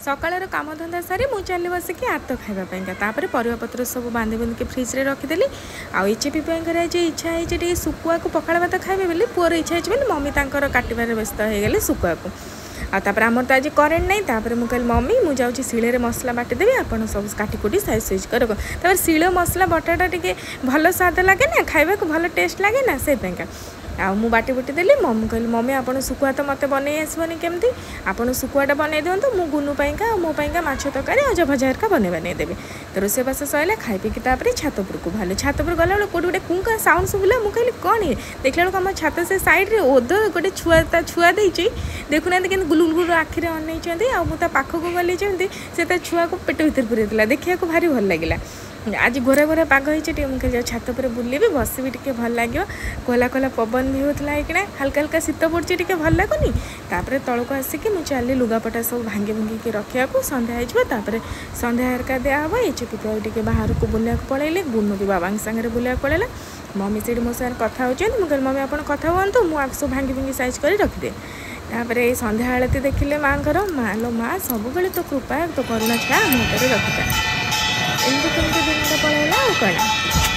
सकाळर काम धंदा सारी मुझे चली बसिकी हाथ खावापाई तापर परिवापत्र सब बांधि बुंदिकी फ्रिज रे रखिदेली। आउ एचपी आज इच्छा है सुकुआ को पखाड़ भात खाइबे बोली पुअर इच्छा है मम्मी तांकर काटिबार व्यस्त हो गले सुकुआ को। आपर आमर तो आज करेन्ट नहीं तापर मुझे कहली मम्मी मुझे जाऊँगी शिले मसला बाटिदेवी आपड़ सब काटिकुटी साइज साइज कर तापर शिल मसला बटाटा टे भल स्वाद लगे ना खाइबा को भल टेस्ट लगे ना से मु बाटी बुटी देली। मम्मी कहली मम्मी आपड़ सुकुआ तो मत बन आसबनी केमती आपड़ सुकुआटा बनई दिंतु मु गुनु पाइका मो पाइका माछ तरकारी अजा भजा हरिका बनई देवी। तो रोषेबास सैला खाई पीकी छात उपरको भालु छात उपर गला बेलू कौटे गोटे कुंका साउंड शुभिला मुझे कहली कौन है देखला बेलू आम छात से साइड्रे ओध गोटे छुआ छुआ देती देखुना कि गुलु गुलु आखिरे अनई आ पाखक गली से छुआ को पेट भर पूरा देखा भारी भल लगे। आज घोरा घोरा पाग होती मुझे छात पर बुलबी बसबी टे भल लगे कोला कोला पवन भी होता है कि हल्का हल्का शीत पड़े टे भल लगुनि। तापर तौक आसिकी मुझे चली लुगापटा सब भांगी भुंगी रखा संध्या होपर संध्या हरका दिहब एचपी टे बाहर को बुला पलैले गुनु भी बाबा सागर बुला पलैला। मम्मी से मो सागर कथा होती मुझे मम्मी आप कथा हूँ मुझे सब भांगी भुंगी साइज कर रखिदे। तापर ये संध्या आलती देखिले माँ माँ लो माँ सब तो कृपा तो करुणा छा मुझे रखिता एमती केमती दिनटा पलैला कौन।